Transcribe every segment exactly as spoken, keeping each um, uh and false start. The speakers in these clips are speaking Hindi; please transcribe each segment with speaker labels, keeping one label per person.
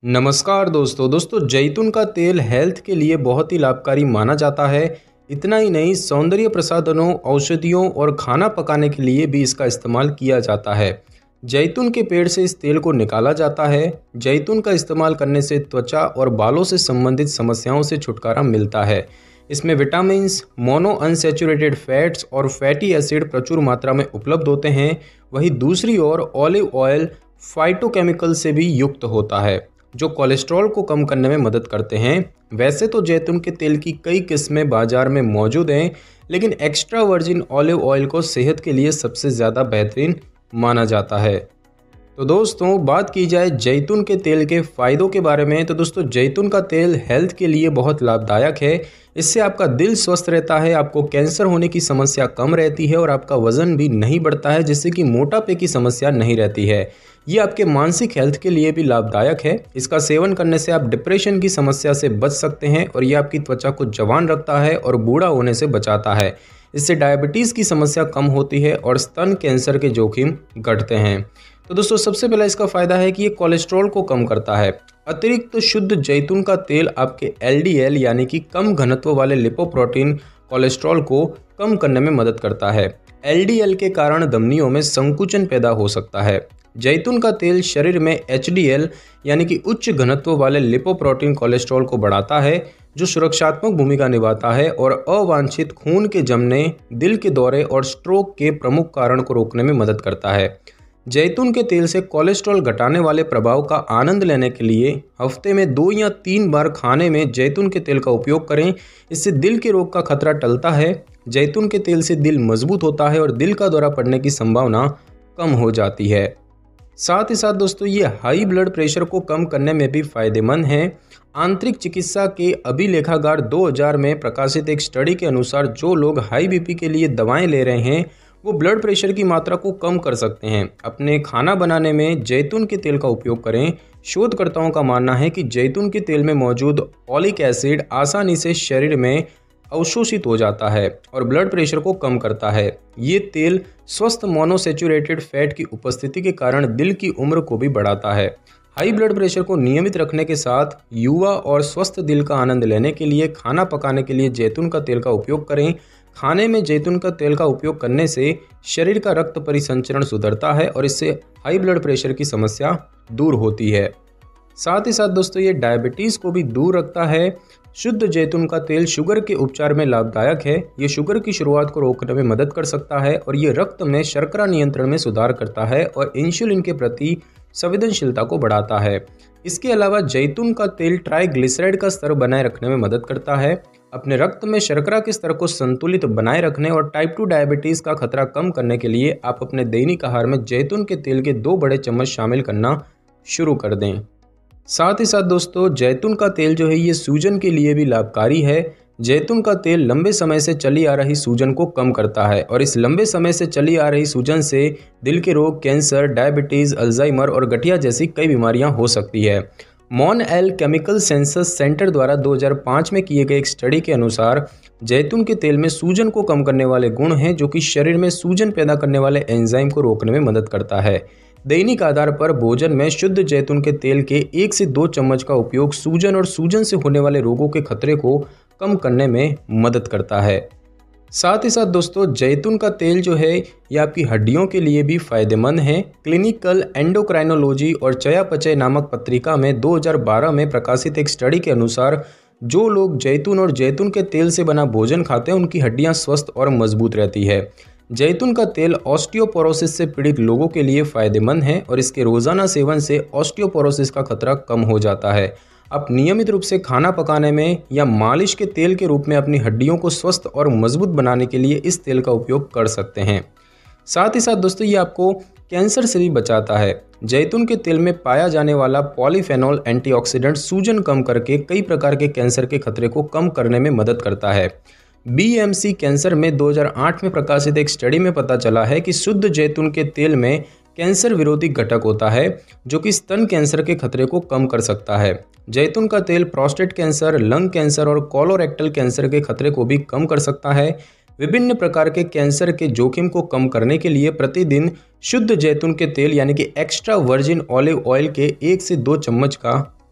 Speaker 1: नमस्कार दोस्तों दोस्तों जैतून का तेल हेल्थ के लिए बहुत ही लाभकारी माना जाता है। इतना ही नहीं, सौंदर्य प्रसाधनों, औषधियों और खाना पकाने के लिए भी इसका इस्तेमाल किया जाता है। जैतून के पेड़ से इस तेल को निकाला जाता है। जैतून का इस्तेमाल करने से त्वचा और बालों से संबंधित समस्याओं से छुटकारा मिलता है। इसमें विटामिन्स, मोनो अनसैचुरेटेड फैट्स और फैटी एसिड प्रचुर मात्रा में उपलब्ध होते हैं। वहीं दूसरी ओर ऑलिव ऑयल फाइटोकेमिकल से भी युक्त होता है जो कोलेस्ट्रॉल को कम करने में मदद करते हैं। वैसे तो जैतून के तेल की कई किस्में बाजार में मौजूद हैं, लेकिन एक्स्ट्रा वर्जिन ऑलिव ऑयल को सेहत के लिए सबसे ज़्यादा बेहतरीन माना जाता है। तो दोस्तों बात की जाए जैतून के तेल के फ़ायदों के बारे में, तो दोस्तों जैतून का तेल हेल्थ के लिए बहुत लाभदायक है। इससे आपका दिल स्वस्थ रहता है, आपको कैंसर होने की समस्या कम रहती है और आपका वज़न भी नहीं बढ़ता है, जिससे कि मोटापे की समस्या नहीं रहती है। ये आपके मानसिक हेल्थ के लिए भी लाभदायक है। इसका सेवन करने से आप डिप्रेशन की समस्या से बच सकते हैं और ये आपकी त्वचा को जवान रखता है और बूढ़ा होने से बचाता है। इससे डायबिटीज़ की समस्या कम होती है और स्तन कैंसर के जोखिम घटते हैं। तो दोस्तों सबसे पहला इसका फ़ायदा है कि ये कोलेस्ट्रॉल को कम करता है। अतिरिक्त तो शुद्ध जैतून का तेल आपके एल डी एल यानी कि कम घनत्व वाले लिपोप्रोटीन कोलेस्ट्रॉल को कम करने में मदद करता है। एल डी एल के कारण धमनियों में संकुचन पैदा हो सकता है। जैतून का तेल शरीर में एच डी एल यानी कि उच्च घनत्व वाले लिपोप्रोटीन कोलेस्ट्रॉल को बढ़ाता है, जो सुरक्षात्मक भूमिका निभाता है और अवांछित खून के जमने, दिल के दौरे और स्ट्रोक के प्रमुख कारण को रोकने में मदद करता है। जैतून के तेल से कोलेस्ट्रॉल घटाने वाले प्रभाव का आनंद लेने के लिए हफ्ते में दो या तीन बार खाने में जैतून के तेल का उपयोग करें। इससे दिल के रोग का खतरा टलता है। जैतून के तेल से दिल मजबूत होता है और दिल का दौरा पड़ने की संभावना कम हो जाती है। साथ ही साथ दोस्तों ये हाई ब्लड प्रेशर को कम करने में भी फायदेमंद है। आंतरिक चिकित्सा के अभिलेखागार दो हज़ार में प्रकाशित एक स्टडी के अनुसार जो लोग हाई बी पी के लिए दवाएं ले रहे हैं वो ब्लड प्रेशर की मात्रा को कम कर सकते हैं। अपने खाना बनाने में जैतून के तेल का उपयोग करें। शोधकर्ताओं का मानना है कि जैतून के तेल में मौजूद ओलिक एसिड आसानी से शरीर में अवशोषित हो जाता है और ब्लड प्रेशर को कम करता है। ये तेल स्वस्थ मोनोसैचुरेटेड फैट की उपस्थिति के कारण दिल की उम्र को भी बढ़ाता है। हाई ब्लड प्रेशर को नियमित रखने के साथ युवा और स्वस्थ दिल का आनंद लेने के लिए खाना पकाने के लिए जैतून का तेल का उपयोग करें। खाने में जैतून का तेल का उपयोग करने से शरीर का रक्त परिसंचरण सुधरता है और इससे हाई ब्लड प्रेशर की समस्या दूर होती है। साथ ही साथ दोस्तों ये डायबिटीज़ को भी दूर रखता है। शुद्ध जैतून का तेल शुगर के उपचार में लाभदायक है। ये शुगर की शुरुआत को रोकने में मदद कर सकता है और ये रक्त में शर्करा नियंत्रण में सुधार करता है और इंसुलिन के प्रति संवेदनशीलता को बढ़ाता है। इसके अलावा जैतून का तेल ट्राइग्लिसराइड का स्तर बनाए रखने में मदद करता है। अपने रक्त में शर्करा के स्तर को संतुलित बनाए रखने और टाइप टू डायबिटीज़ का खतरा कम करने के लिए आप अपने दैनिक आहार में जैतून के तेल के दो बड़े चम्मच शामिल करना शुरू कर दें। साथ ही साथ दोस्तों जैतून का तेल जो है ये सूजन के लिए भी लाभकारी है। जैतून का तेल लंबे समय से चली आ रही सूजन को कम करता है और इस लंबे समय से चली आ रही सूजन से दिल के रोग, कैंसर, डायबिटीज़, अल्जाइमर और गठिया जैसी कई बीमारियां हो सकती है। Monell chemical senses center द्वारा दो हज़ार पाँच में किए गए एक स्टडी के अनुसार जैतून के तेल में सूजन को कम करने वाले गुण हैं, जो कि शरीर में सूजन पैदा करने वाले एंजाइम को रोकने में मदद करता है। दैनिक आधार पर भोजन में शुद्ध जैतून के तेल के एक से दो चम्मच का उपयोग सूजन और सूजन से होने वाले रोगों के खतरे को कम करने में मदद करता है। साथ ही साथ दोस्तों जैतून का तेल जो है ये आपकी हड्डियों के लिए भी फायदेमंद है। क्लिनिकल एंडोक्राइनोलॉजी और चयापचय नामक पत्रिका में दो हज़ार बारह में प्रकाशित एक स्टडी के अनुसार जो लोग जैतून और जैतून के तेल से बना भोजन खाते हैं उनकी हड्डियां स्वस्थ और मजबूत रहती है। जैतून का तेल ऑस्टियोपोरोसिस से पीड़ित लोगों के लिए फायदेमंद है और इसके रोजाना सेवन से ऑस्टियोपोरोसिस का खतरा कम हो जाता है। आप नियमित रूप से खाना पकाने में या मालिश के तेल के रूप में अपनी हड्डियों को स्वस्थ और मजबूत बनाने के लिए इस तेल का उपयोग कर सकते हैं। साथ ही साथ दोस्तों ये आपको कैंसर से भी बचाता है। जैतून के तेल में पाया जाने वाला पॉलीफेनॉल एंटीऑक्सीडेंट सूजन कम करके कई प्रकार के कैंसर के खतरे को कम करने में मदद करता है। बी एम सी कैंसर में दो हज़ार आठ में प्रकाशित एक स्टडी में पता चला है कि शुद्ध जैतून के तेल में कैंसर विरोधी घटक होता है, जो कि स्तन कैंसर के खतरे को कम कर सकता है। जैतून का तेल प्रोस्टेट कैंसर, लंग कैंसर और कोलोरेक्टल कैंसर के खतरे को भी कम कर सकता है। विभिन्न प्रकार के कैंसर के जोखिम को कम करने के लिए प्रतिदिन शुद्ध जैतून के तेल यानी कि एक्स्ट्रा वर्जिन ऑलिव ऑयल के एक से दो चम्मच का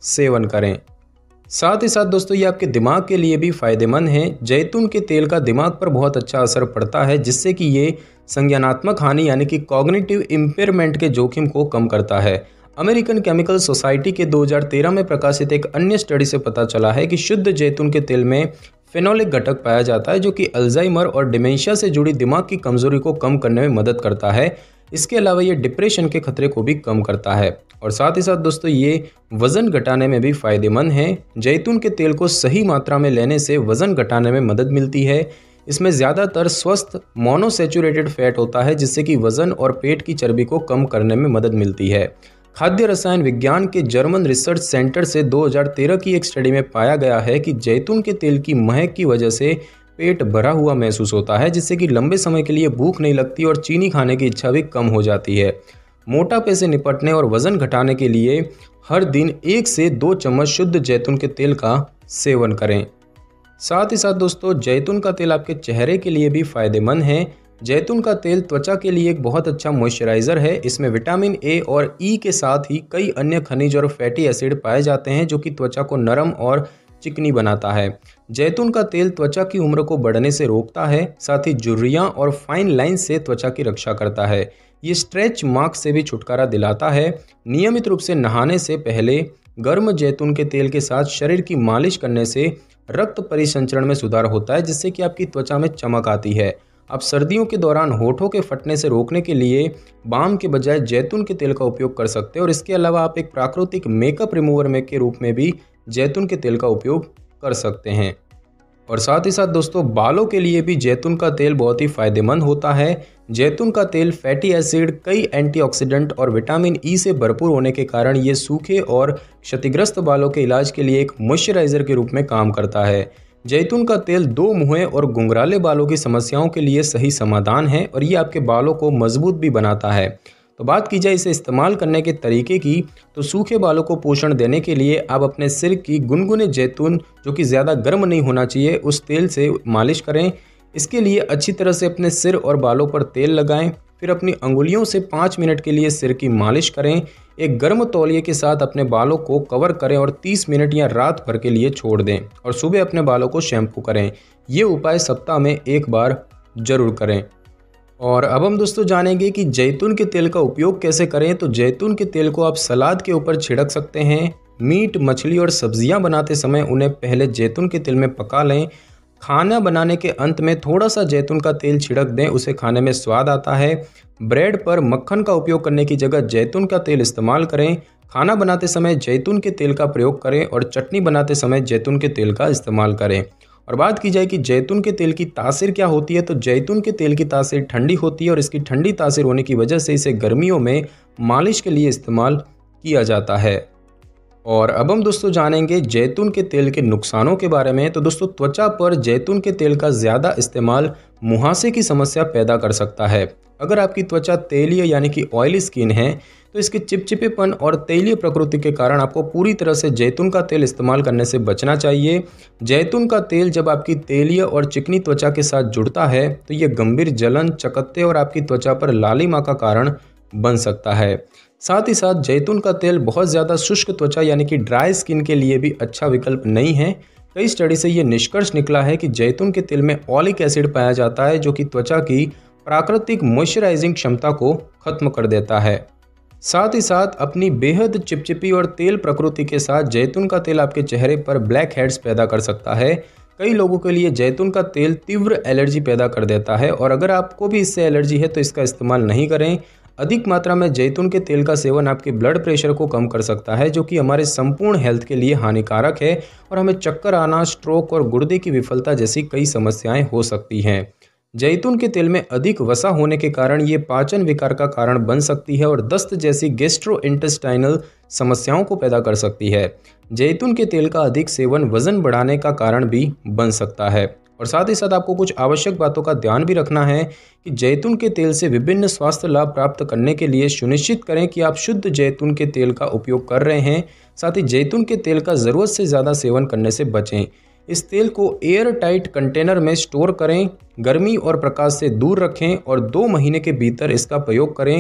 Speaker 1: सेवन करें। साथ ही साथ दोस्तों ये आपके दिमाग के लिए भी फ़ायदेमंद है। जैतून के तेल का दिमाग पर बहुत अच्छा असर पड़ता है, जिससे कि ये संज्ञानात्मक हानि यानी कि कॉग्निटिव इम्पेयरमेंट के जोखिम को कम करता है। अमेरिकन केमिकल सोसाइटी के दो हज़ार तेरह में प्रकाशित एक अन्य स्टडी से पता चला है कि शुद्ध जैतून के तेल में फेनोलिक घटक पाया जाता है, जो कि अल्जाइमर और डिमेंशिया से जुड़ी दिमाग की कमजोरी को कम करने में मदद करता है। इसके अलावा ये डिप्रेशन के खतरे को भी कम करता है और साथ ही साथ दोस्तों ये वज़न घटाने में भी फ़ायदेमंद है। जैतून के तेल को सही मात्रा में लेने से वज़न घटाने में मदद मिलती है। इसमें ज़्यादातर स्वस्थ मोनोसैचुरेटेड फैट होता है, जिससे कि वज़न और पेट की चर्बी को कम करने में मदद मिलती है। खाद्य रसायन विज्ञान के जर्मन रिसर्च सेंटर से दो हज़ार तेरह की एक स्टडी में पाया गया है कि जैतून के तेल की महक की वजह से पेट भरा हुआ महसूस होता है, जिससे कि लंबे समय के लिए भूख नहीं लगती और चीनी खाने की इच्छा भी कम हो जाती है। मोटापे से निपटने और वज़न घटाने के लिए हर दिन एक से दो चम्मच शुद्ध जैतून के तेल का सेवन करें। साथ ही साथ दोस्तों जैतून का तेल आपके चेहरे के लिए भी फ़ायदेमंद है। जैतून का तेल त्वचा के लिए एक बहुत अच्छा मॉइस्चराइज़र है। इसमें विटामिन ए और ई के साथ ही कई अन्य खनिज और फैटी एसिड पाए जाते हैं, जो कि त्वचा को नरम और चिकनी बनाता है। जैतून का तेल त्वचा की उम्र को बढ़ने से रोकता है, साथ ही झुर्रियाँ और फाइन लाइन से त्वचा की रक्षा करता है। ये स्ट्रेच मार्क से भी छुटकारा दिलाता है। नियमित रूप से नहाने से पहले गर्म जैतून के तेल के साथ शरीर की मालिश करने से रक्त परिसंचरण में सुधार होता है, जिससे कि आपकी त्वचा में चमक आती है। आप सर्दियों के दौरान होठों के फटने से रोकने के लिए बाम के बजाय जैतून के तेल का उपयोग कर सकते हैं और इसके अलावा आप एक प्राकृतिक मेकअप रिमूवर में के रूप में भी जैतून के तेल का उपयोग कर सकते हैं। और साथ ही साथ दोस्तों बालों के लिए भी जैतून का तेल बहुत ही फायदेमंद होता है। जैतून का तेल फैटी एसिड, कई एंटीऑक्सीडेंट और विटामिन ई से भरपूर होने के कारण ये सूखे और क्षतिग्रस्त बालों के इलाज के लिए एक मॉइस्चराइज़र के रूप में काम करता है। जैतून का तेल दो मुँहे और घुंघराले बालों की समस्याओं के लिए सही समाधान है और ये आपके बालों को मजबूत भी बनाता है। तो बात की जाए इसे इस्तेमाल करने के तरीके की, तो सूखे बालों को पोषण देने के लिए आप अपने सिर की गुनगुने जैतून, जो कि ज़्यादा गर्म नहीं होना चाहिए, उस तेल से मालिश करें। इसके लिए अच्छी तरह से अपने सिर और बालों पर तेल लगाएं, फिर अपनी अंगुलियों से पाँच मिनट के लिए सिर की मालिश करें। एक गर्म तौलिए के साथ अपने बालों को कवर करें और तीस मिनट या रात भर के लिए छोड़ दें और सुबह अपने बालों को शैम्पू करें। ये उपाय सप्ताह में एक बार जरूर करें। और अब हम दोस्तों जानेंगे कि जैतून के तेल का उपयोग कैसे करें। तो जैतून के तेल को आप सलाद के ऊपर छिड़क सकते हैं। मीट, मछली और सब्जियां बनाते समय उन्हें पहले जैतून के तेल में पका लें। खाना बनाने के अंत में थोड़ा सा जैतून का तेल छिड़क दें, उसे खाने में स्वाद आता है। ब्रेड पर मक्खन का उपयोग करने की जगह जैतून का तेल इस्तेमाल करें। खाना बनाते समय जैतून के तेल का प्रयोग करें और चटनी बनाते समय जैतून के तेल का इस्तेमाल करें। और बात की जाए कि जैतून के तेल की तासीर क्या होती है, तो जैतून के तेल की तासीर ठंडी होती है और इसकी ठंडी तासीर होने की वजह से इसे गर्मियों में मालिश के लिए इस्तेमाल किया जाता है। और अब हम दोस्तों जानेंगे जैतून के तेल के नुकसानों के बारे में। तो दोस्तों त्वचा पर जैतून के तेल का ज़्यादा इस्तेमाल मुहासे की समस्या पैदा कर सकता है। अगर आपकी त्वचा तेलीय यानी कि ऑयली स्किन है, तो इसके चिपचिपेपन और तेलीय प्रकृति के कारण आपको पूरी तरह से जैतून का तेल इस्तेमाल करने से बचना चाहिए। जैतून का तेल जब आपकी तेलीय और चिकनी त्वचा के साथ जुड़ता है, तो ये गंभीर जलन, चकत्ते और आपकी त्वचा पर लालिमा का कारण बन सकता है। साथ ही साथ जैतून का तेल बहुत ज़्यादा शुष्क त्वचा यानी कि ड्राई स्किन के लिए भी अच्छा विकल्प नहीं है। कई स्टडी से ये निष्कर्ष निकला है कि जैतून के तेल में ऑलिक एसिड पाया जाता है, जो कि त्वचा की प्राकृतिक मॉइस्चराइजिंग क्षमता को खत्म कर देता है। साथ ही साथ अपनी बेहद चिपचिपी और तेल प्रकृति के साथ जैतून का तेल आपके चेहरे पर ब्लैक हेड्स पैदा कर सकता है। कई लोगों के लिए जैतून का तेल तीव्र एलर्जी पैदा कर देता है और अगर आपको भी इससे एलर्जी है तो इसका इस्तेमाल नहीं करें। अधिक मात्रा में जैतून के तेल का सेवन आपके ब्लड प्रेशर को कम कर सकता है, जो कि हमारे संपूर्ण हेल्थ के लिए हानिकारक है और हमें चक्कर आना, स्ट्रोक और गुर्दे की विफलता जैसी कई समस्याएं हो सकती हैं। जैतून के तेल में अधिक वसा होने के कारण ये पाचन विकार का कारण बन सकती है और दस्त जैसी गैस्ट्रोइंटेस्टाइनल समस्याओं को पैदा कर सकती है। जैतून के तेल का अधिक सेवन वजन बढ़ाने का कारण भी बन सकता है। और साथ ही साथ आपको कुछ आवश्यक बातों का ध्यान भी रखना है कि जैतून के तेल से विभिन्न स्वास्थ्य लाभ प्राप्त करने के लिए सुनिश्चित करें कि आप शुद्ध जैतून के तेल का उपयोग कर रहे हैं। साथ ही जैतून के तेल का ज़रूरत से ज़्यादा सेवन करने से बचें। इस तेल को एयर टाइट कंटेनर में स्टोर करें, गर्मी और प्रकाश से दूर रखें और दो महीने के भीतर इसका प्रयोग करें।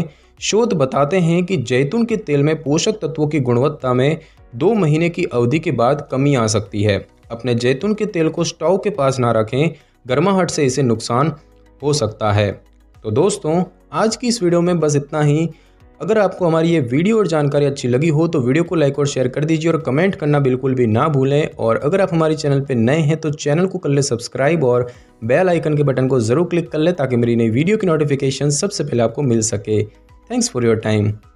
Speaker 1: शोध बताते हैं कि जैतून के तेल में पोषक तत्वों की गुणवत्ता में दो महीने की अवधि के बाद कमी आ सकती है। अपने जैतून के तेल को स्टोव के पास ना रखें, गर्माहट से इसे नुकसान हो सकता है। तो दोस्तों, आज की इस वीडियो में बस इतना ही। अगर आपको हमारी ये वीडियो और जानकारी अच्छी लगी हो तो वीडियो को लाइक और शेयर कर दीजिए और कमेंट करना बिल्कुल भी ना भूलें। और अगर आप हमारे चैनल पर नए हैं तो चैनल को कर ले सब्सक्राइब और बेल आइकन के बटन को ज़रूर क्लिक कर लें ताकि मेरी नई वीडियो की नोटिफिकेशन सबसे पहले आपको मिल सके। Thanks for your time.